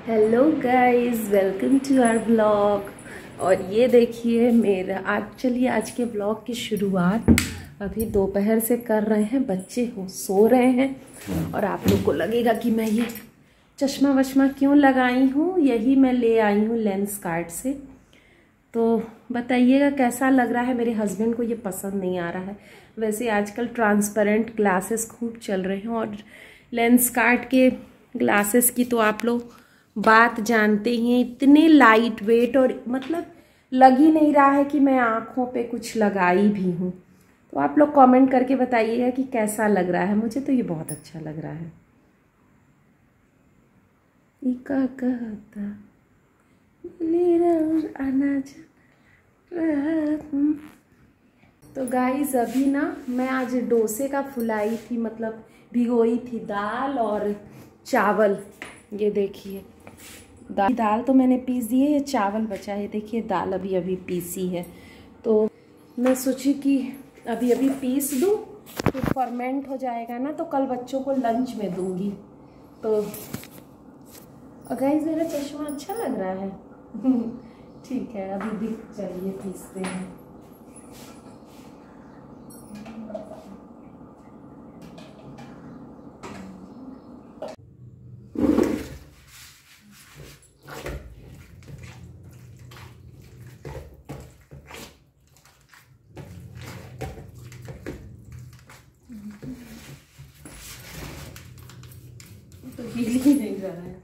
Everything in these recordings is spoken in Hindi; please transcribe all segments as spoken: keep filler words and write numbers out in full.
Hello guys, welcome to our blog. और ये देखिए मेरा आज चलिए आज के ब्लॉग की शुरुआत अभी दोपहर से कर रहे हैं। बच्चे हो सो रहे हैं और आप लोग को लगेगा कि मैं ये चश्मा वश्मा क्यों लगाई हूँ। यही मैं ले आई हूँ लेंस कार्ट से। तो बताइएगा कैसा लग रहा है। मेरे हस्बैंड को ये पसंद नहीं आ रहा है। वैसे आजकल ट्रांसपेरेंट ग्लासेस खूब चल रहे हैं और लेंस कार्ट के ग्लासेस की तो आप लोग बात जानते ही हैं। इतने लाइट वेट और मतलब लग ही नहीं रहा है कि मैं आँखों पे कुछ लगाई भी हूँ। तो आप लोग कमेंट करके बताइएगा कि कैसा लग रहा है। मुझे तो ये बहुत अच्छा लग रहा है। इका कहता आना तो गाइस अभी ना मैं आज डोसे का फुलाई थी, मतलब भिगोई थी दाल और चावल। ये देखिए दाल दाल तो मैंने पीस दी है, ये चावल बचा है। देखिए दाल अभी अभी पीसी है। तो मैं सोची कि अभी अभी पीस दूँ तो फर्मेंट हो जाएगा ना, तो कल बच्चों को लंच में दूँगी। तो गाइस मेरा चश्मा अच्छा लग रहा है। ठीक है, अभी भी चलिए पीसते हैं। तो हिल ही नहीं रहा है।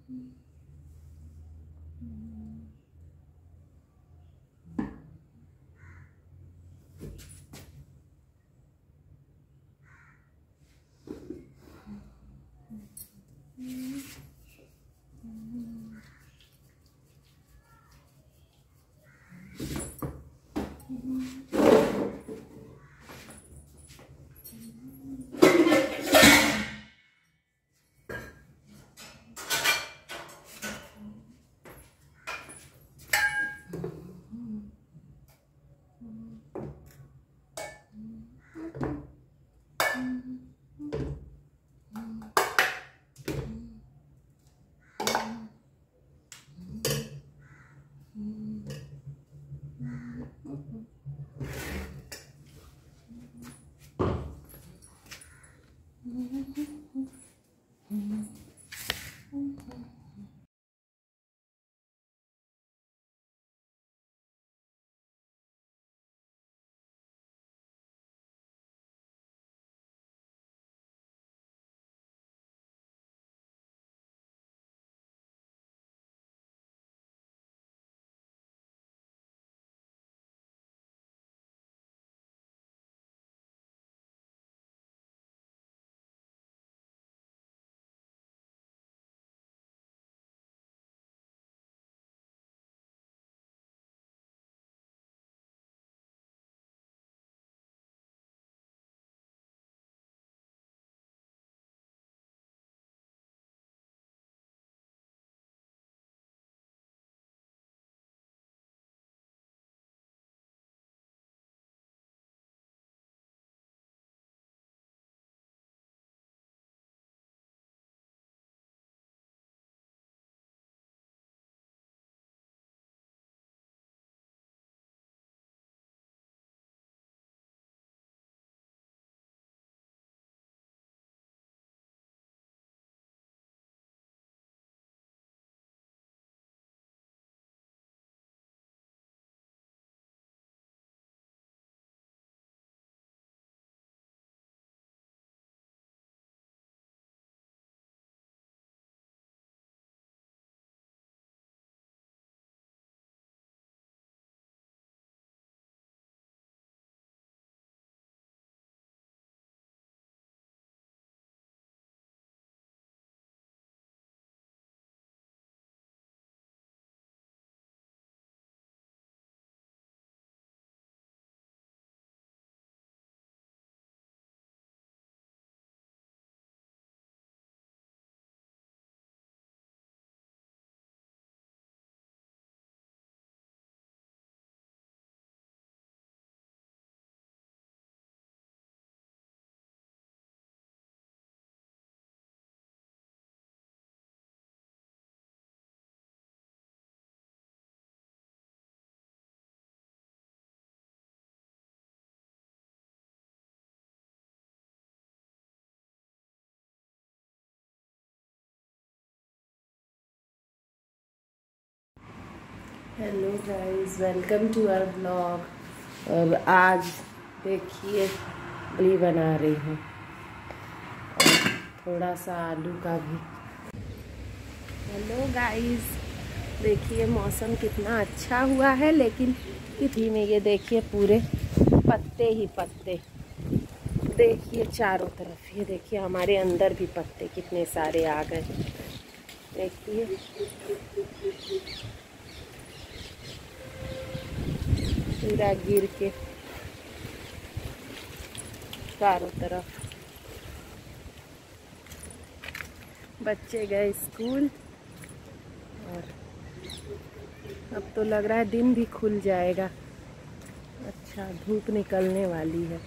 Hello guys, welcome to our blog. और आज देखिए इडली बना रही हूँ और थोड़ा सा आलू का भी। हेलो गाइस, देखिए मौसम कितना अच्छा हुआ है, लेकिन कितनी में ये देखिए पूरे पत्ते ही पत्ते। देखिए चारों तरफ, ये देखिए हमारे अंदर भी पत्ते कितने सारे आ गए। देखिए पूरा गिर के चारों तरफ। बच्चे गए स्कूल और अब तो लग रहा है दिन भी खुल जाएगा। अच्छा, धूप निकलने वाली है।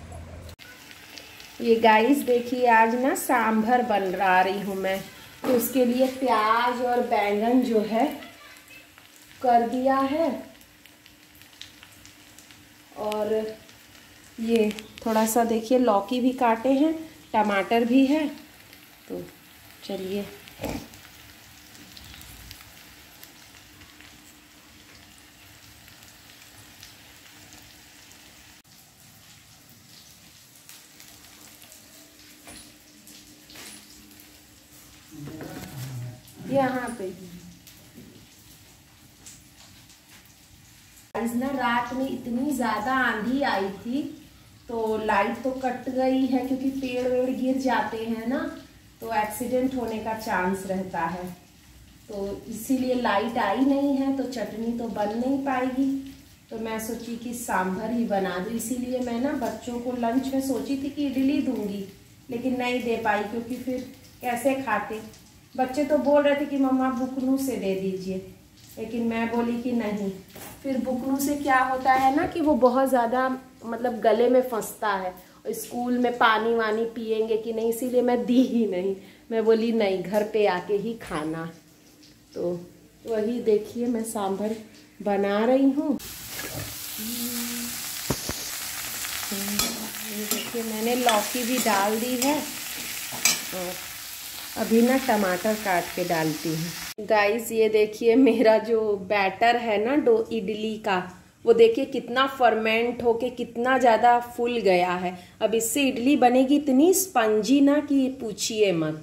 ये गाइस देखिए, आज ना सांभर बन रहा रही हूँ मैं, तो उसके लिए प्याज और बैंगन जो है कर दिया है, और ये थोड़ा सा देखिए लौकी भी काटे हैं, टमाटर भी है। तो चलिए यहाँ पे इस ना रात में इतनी ज्यादा आंधी आई थी तो लाइट तो कट गई है, क्योंकि पेड़ वेड़ गिर जाते हैं ना तो एक्सीडेंट होने का चांस रहता है, तो इसीलिए लाइट आई नहीं है तो चटनी तो बन नहीं पाएगी। तो मैं सोची कि सांभर ही बना दूँ, इसीलिए मैं ना बच्चों को लंच में सोची थी कि इडली दूंगी, लेकिन नहीं दे पाई क्योंकि फिर कैसे खाते। बच्चे तो बोल रहे थे कि मम्मा बुकनू से दे दीजिए, लेकिन मैं बोली कि नहीं। फिर बुकनू से क्या होता है ना कि वो बहुत ज़्यादा मतलब गले में फंसता है, स्कूल में पानी वानी पिएंगे कि नहीं, इसीलिए मैं दी ही नहीं। मैं बोली नहीं, घर पे आके ही खाना। तो वही देखिए मैं सांभर बना रही हूँ। ये देखिए मैंने लौकी भी डाल दी है और अभी ना टमाटर काट के डालती हूँ। गाइस ये देखिए मेरा जो बैटर है ना डो इडली का, वो देखिए कितना फर्मेंट होके कितना ज़्यादा फूल गया है। अब इससे इडली बनेगी इतनी स्पंजी ना कि पूछिए मत।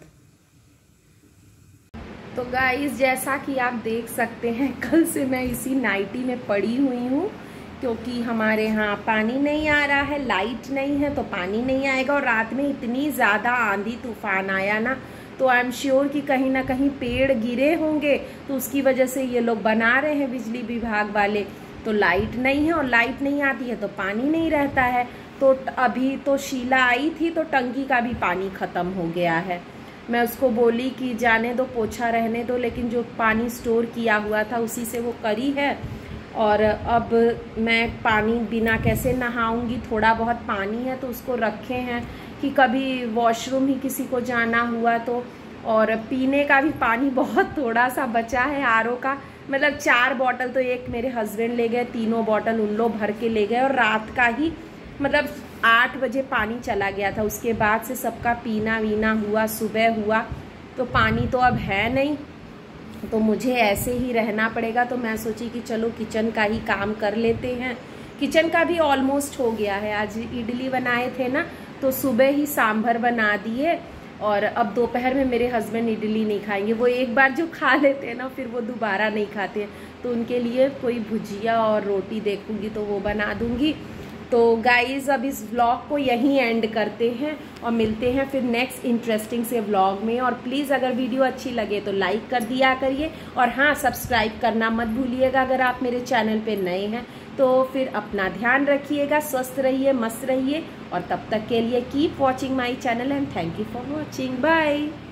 तो गाइस जैसा कि आप देख सकते हैं, कल से मैं इसी नाइटी में पड़ी हुई हूँ, क्योंकि हमारे यहाँ पानी नहीं आ रहा है, लाइट नहीं है तो पानी नहीं आएगा। और रात में इतनी ज़्यादा आंधी तूफान आया ना, तो आई एम श्योर कि कहीं ना कहीं पेड़ गिरे होंगे, तो उसकी वजह से ये लोग बना रहे हैं बिजली विभाग वाले। तो लाइट नहीं है और लाइट नहीं आती है तो पानी नहीं रहता है। तो अभी तो शीला आई थी तो टंकी का भी पानी ख़त्म हो गया है। मैं उसको बोली कि जाने दो, पोछा रहने दो, लेकिन जो पानी स्टोर किया हुआ था उसी से वो करी है। और अब मैं पानी बिना कैसे नहाऊंगी, थोड़ा बहुत पानी है तो उसको रखे हैं कि कभी वॉशरूम ही किसी को जाना हुआ तो। और पीने का भी पानी बहुत थोड़ा सा बचा है आर ओ का, मतलब चार बॉटल तो एक मेरे हस्बैंड ले गए, तीनों बॉटल उन लोग भर के ले गए। और रात का ही मतलब आठ बजे पानी चला गया था, उसके बाद से सबका पीना वीना हुआ, सुबह हुआ, तो पानी तो अब है नहीं, तो मुझे ऐसे ही रहना पड़ेगा। तो मैं सोची कि चलो किचन का ही काम कर लेते हैं। किचन का भी ऑलमोस्ट हो गया है। आज इडली बनाए थे ना तो सुबह ही सांभर बना दिए, और अब दोपहर में मेरे हस्बैंड इडली नहीं खाएंगे। वो एक बार जो खा लेते हैं ना फिर वो दोबारा नहीं खाते हैं, तो उनके लिए कोई भुजिया और रोटी देखूंगी तो वो बना दूंगी। तो गाइज अब इस व्लॉग को यहीं एंड करते हैं और मिलते हैं फिर नेक्स्ट इंटरेस्टिंग से व्लॉग में। और प्लीज़ अगर वीडियो अच्छी लगे तो लाइक कर दिया करिए, और हाँ सब्सक्राइब करना मत भूलिएगा अगर आप मेरे चैनल पे नए हैं। तो फिर अपना ध्यान रखिएगा, स्वस्थ रहिए, मस्त रहिए, और तब तक के लिए keep watching my channel and thank you for watching. Bye.